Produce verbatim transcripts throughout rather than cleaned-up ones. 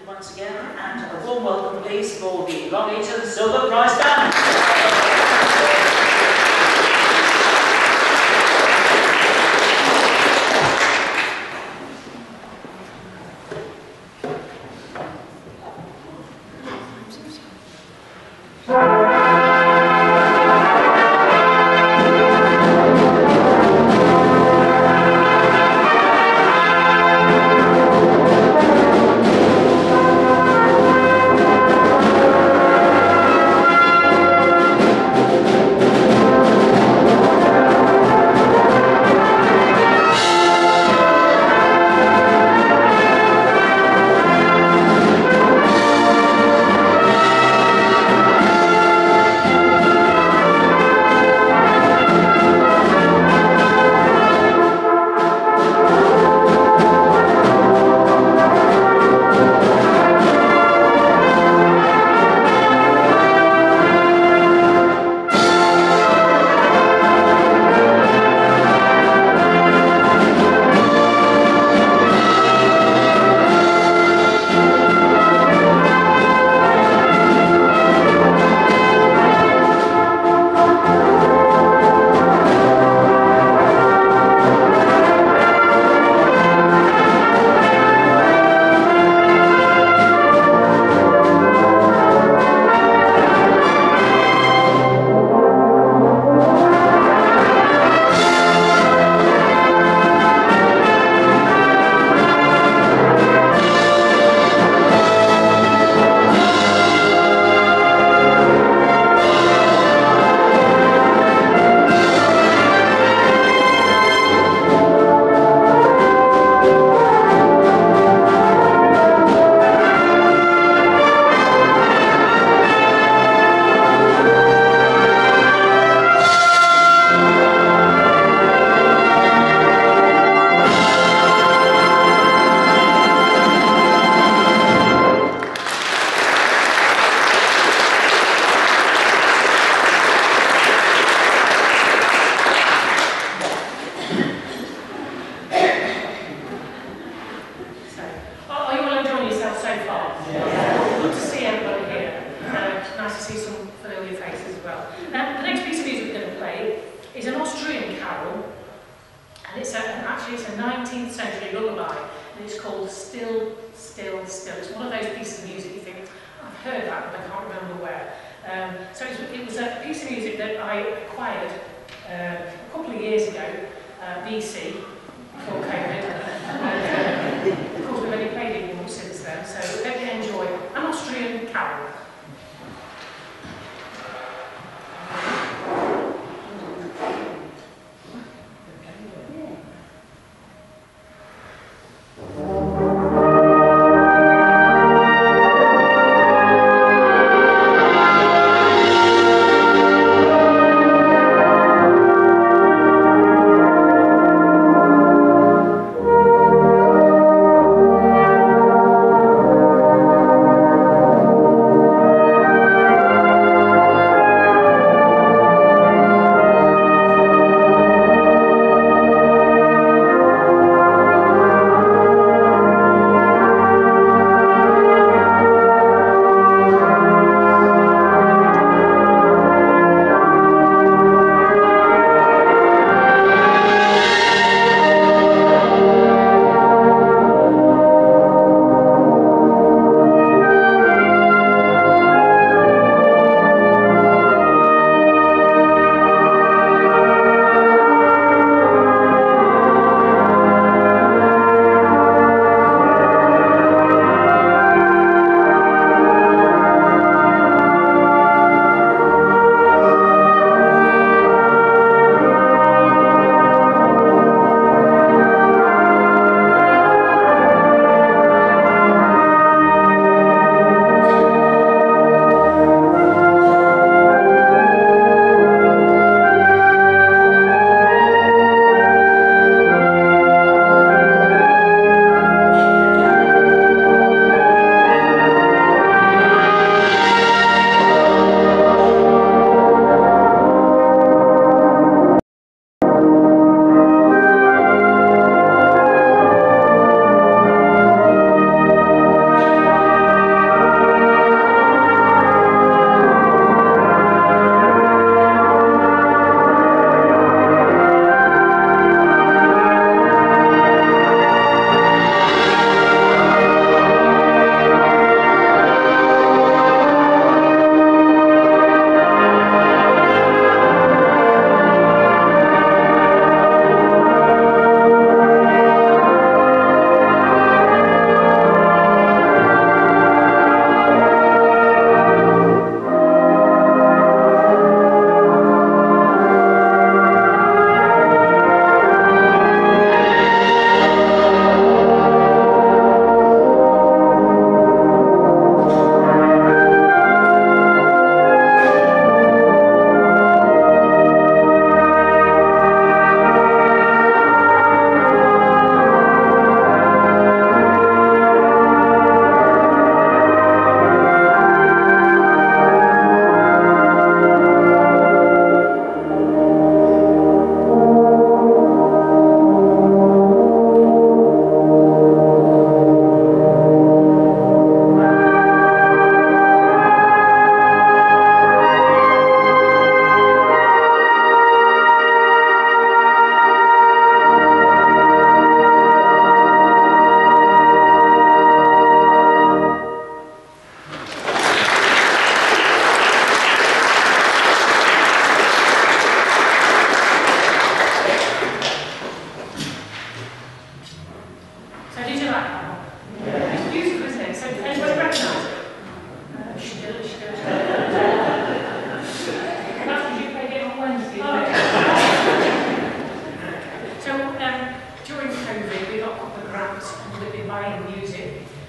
once again, and a warm welcome please for the Long Eaton Silver Prize Band.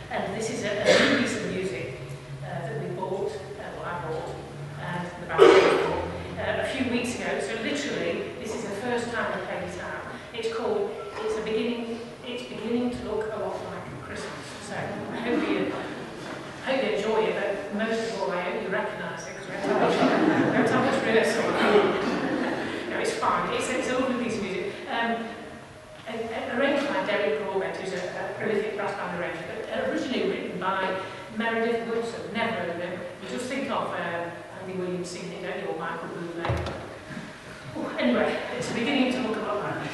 And this is a, a new piece of music uh, that we bought, uh, well I bought, and the band bought, uh, a few weeks ago. So literally, this is the first time we played it out. It's called, it's a beginning, it's beginning to look a lot like Christmas. So I hope you, I hope you enjoy it, but most of all I hope you recognise it, because we don't have much rehearsal. No, it's fine. It's, it's a lovely piece of music. Um, arranged by Derek Broadbent, who's a, a prolific brass band arranger, but originally written by Meredith Woodson. Never heard of him. You just think of um, Andy Williams singing, don't you, or Michael Bublé. Oh, anyway, it's beginning to look a lot like that.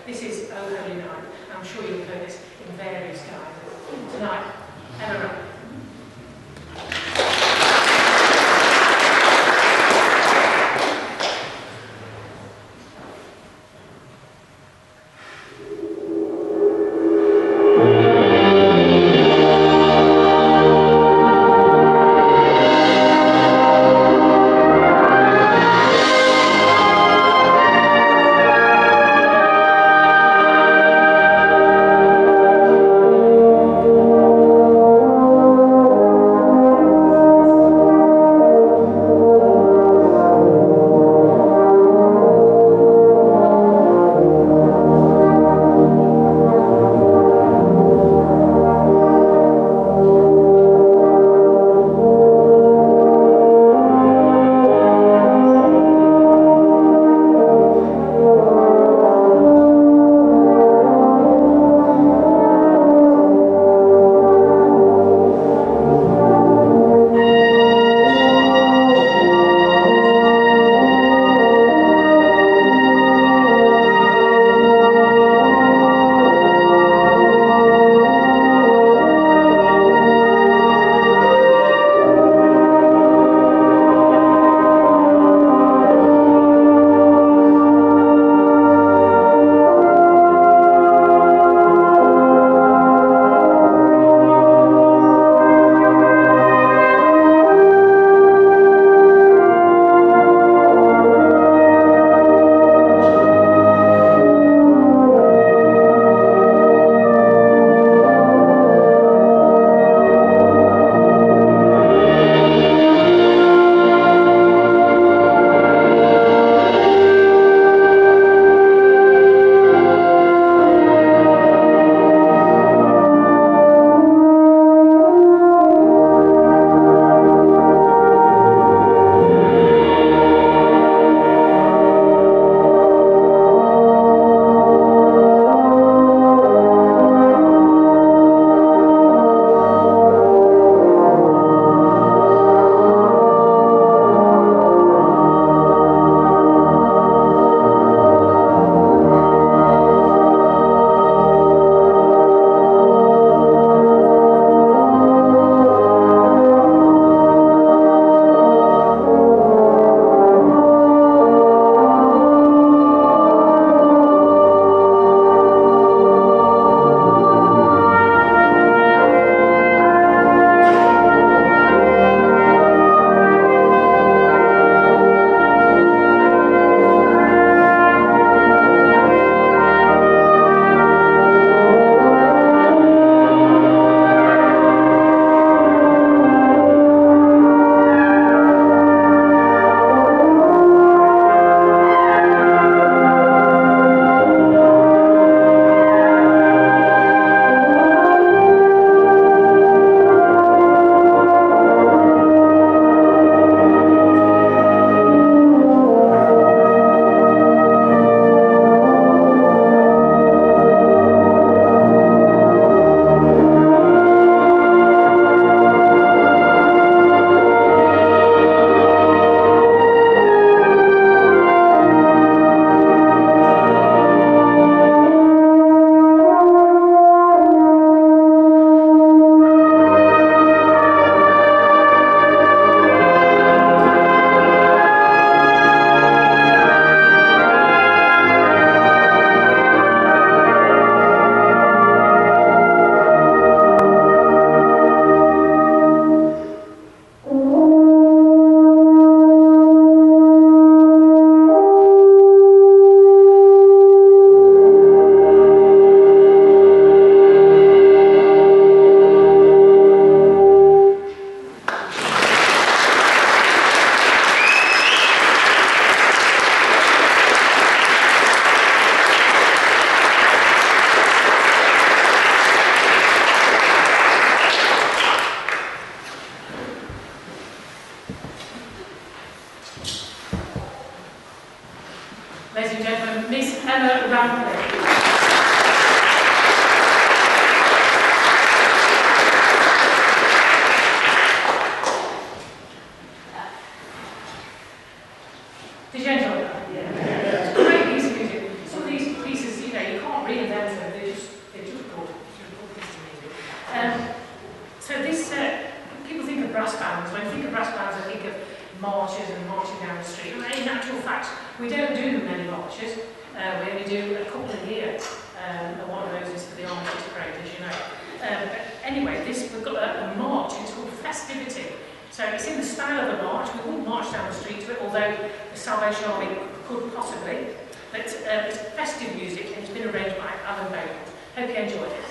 This is Oh Holy Night. I'm sure you've heard this in various guises. Tonight, Emma. Thank really them, so they're just, they're just good, just good piece of music. Um, so this, uh, people think of brass bands. When you think of brass bands, I think of marches and marching down the street. And in actual fact, we don't do many marches. Uh, we only do a couple a year. Um, and one of those is for the Armistice Parade, as you know. Um, but anyway, this we've got a, a march. It's called Festivity. So it's in the style of a march. We wouldn't march down the street to it, although the Salvation Army could possibly. But uh, it's festive music, and it's been arranged by Alan Bowman. Hope you enjoy it.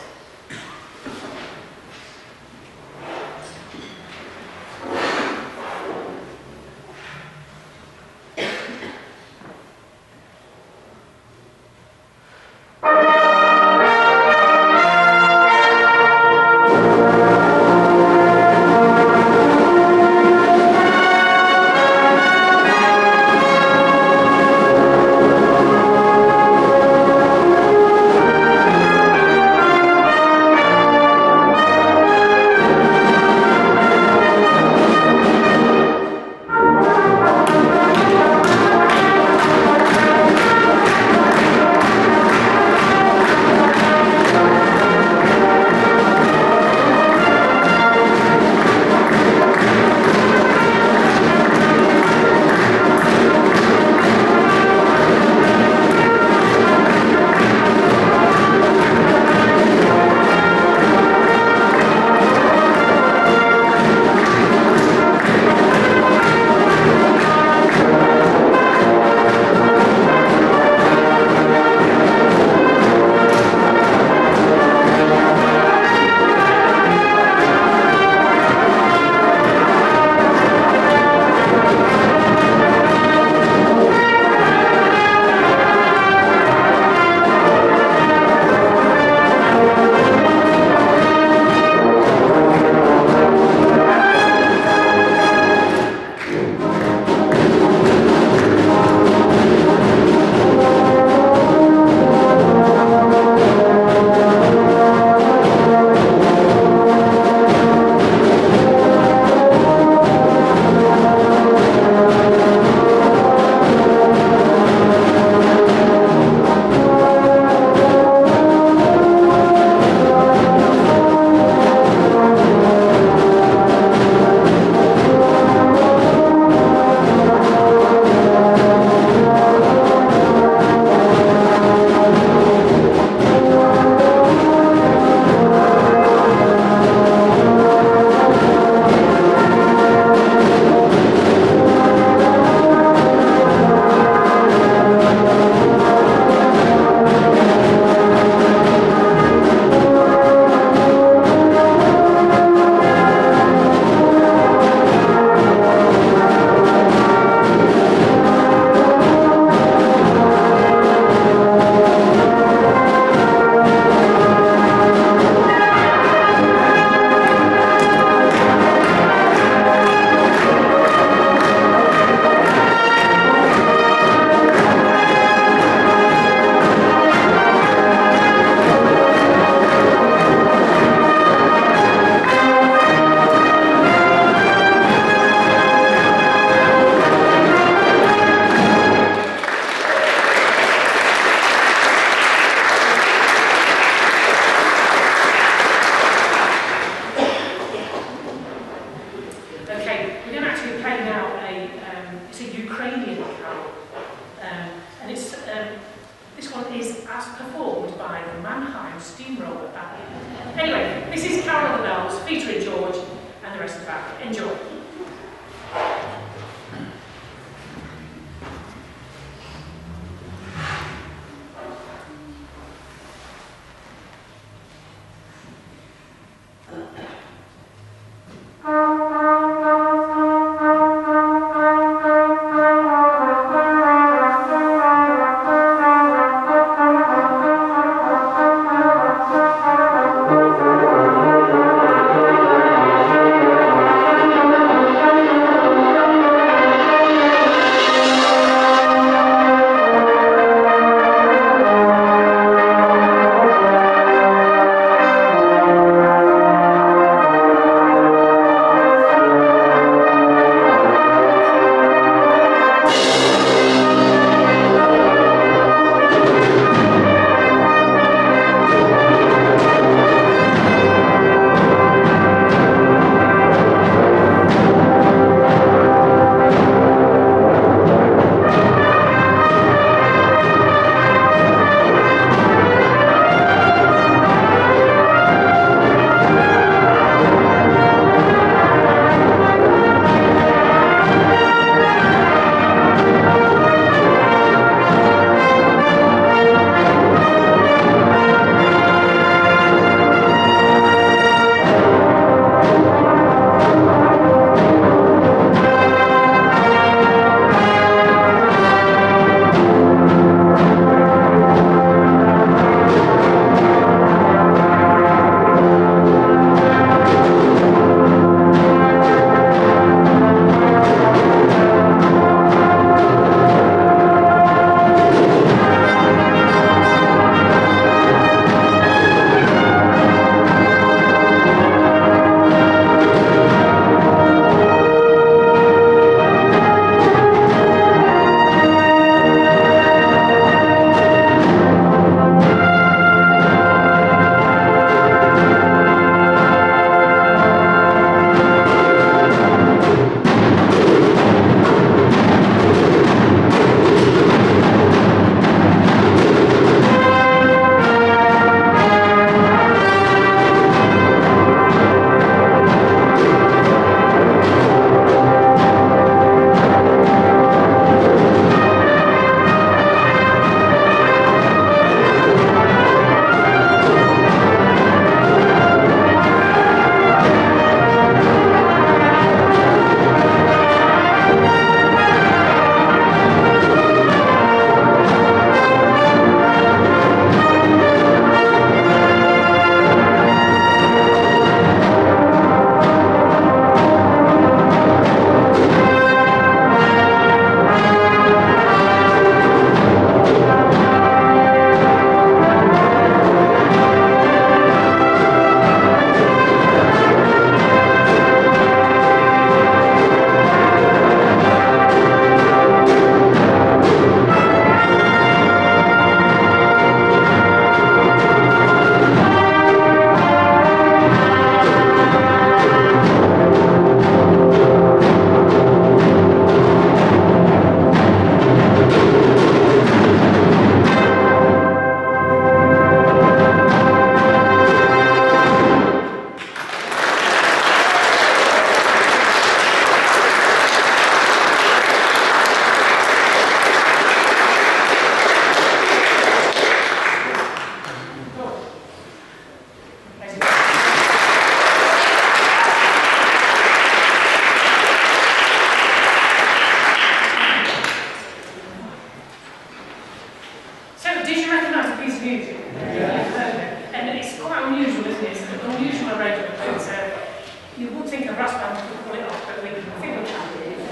music. Yeah. And it's quite unusual, isn't it? It's an unusual arrangement. But, uh, you would think a brass band could pull it off, but we, I think we can.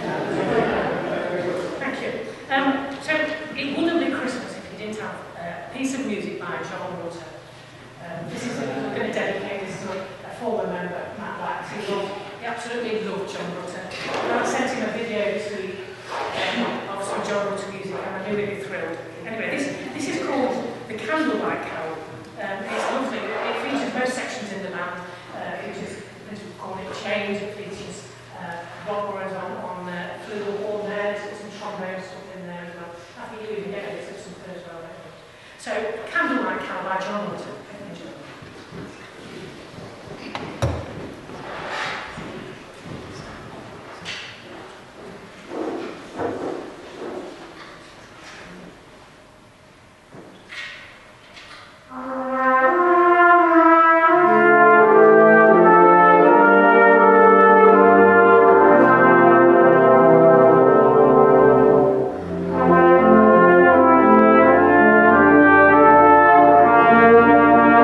Thank you. Um, so it wouldn't be Christmas if you didn't have uh, a piece of music by John Rutter. Um, this is a, we're going to dedicate this to a, a former member, Matt Wax. He, loved, he absolutely loved John Rutter. And I sent him a video this week um, of some John Rutter music, and I knew he'd be thrilled. Anyway, this this is called the Candlelight Carol. Um, it's lovely. It features most sections in the band. Uh, it features, as we call it, change. It features uh, Rob Burrows on, on uh, flute horn there. There's got some trombone stuff in there as well. I think you even get it. There's some as well. So, Candlelight Carol by John Rutter. Enjoy. Thank you.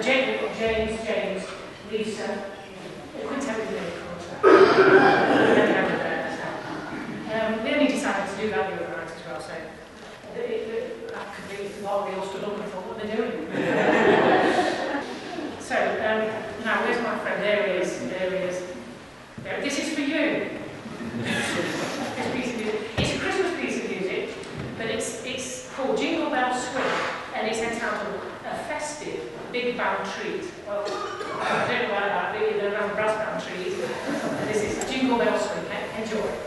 James, we've got James, James, Lisa, quintet with me, of course. Um, we only decided to do that the other night as well, so it, it, I completely forgot we all stood up and thought, what are they doing? So, um, now where's my friend? There he is, there he is. There. This is for you. This piece of music. It's a Christmas piece of music, but it's, it's called Jingle Bell Swing, and it's entitled A Festive Big Band Treat. Well, I don't know about that, but they're around brass band trees. And this is Jingle Bell Swing. Enjoy.